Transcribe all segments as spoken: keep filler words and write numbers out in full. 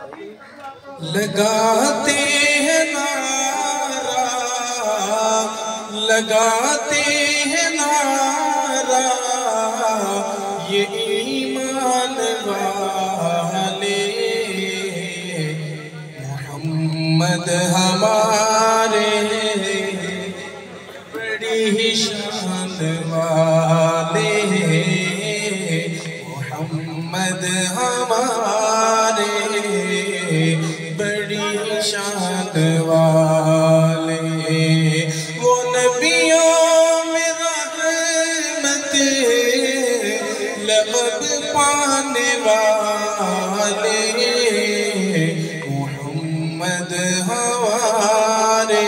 لگاتے ہیں نعرہ لگاتے ہیں نعرہ یہ ایمان والے محمد ہمارے بڑی ہی شان والے محمد ہمارے بڑی شان والے وہ نبیوں میں رحمت لقب پانے والے محمد ہمارے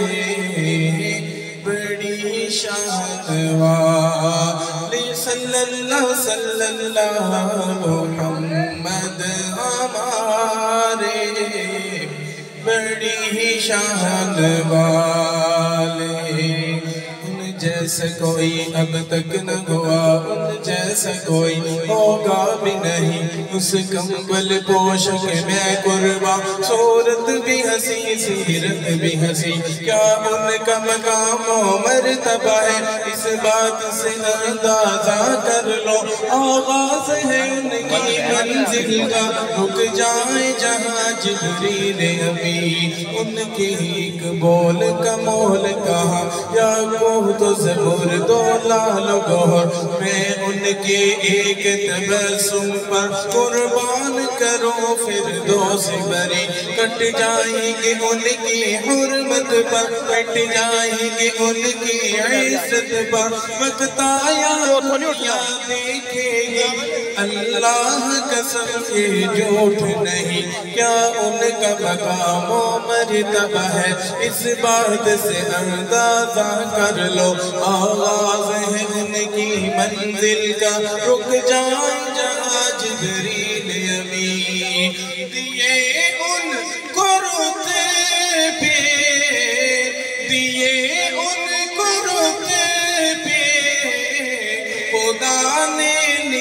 بڑی شان والے صلی اللہ صلی اللہ محمد ہمارے بڑی ہی شان والے ان جیسا کوئی اب تک نہ ہوا ان جیسا کوئی ہوگا بھی نہیں اس کمبل پوشک میں قرباں صورت بھی ہنسی سیرت بھی ہنسی کیا ان کا مقام و مرتبہ ہے اس بات سے اندازہ کر لو آغاز ہے ان کی منزل کا رک جائیں جہاں جبریل امی ان کی ایک بول کا مول کہا یا کوہ تو زبور دو لال گوہر میں ان کے ایک تبسم پر قربان کرو پھر دو سے بری کٹ جائیں گے ان کی حرمت پر کٹ جائیں گے ان کی عزت پر وقت آیا دنیا دیکھے گی اللہ قسم کے جھوٹ نہیں کیا ان کا مقام و مرتبہ ہے اس بات سے اندازہ کر لو آغاز ہے ان کی منزل کا رک جائیں جہاں جبریل امی دیے ان کو رتبے دیے ان کو رتبے خدا نے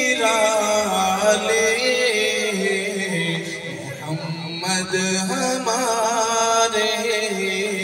نرالے محمد ہمارے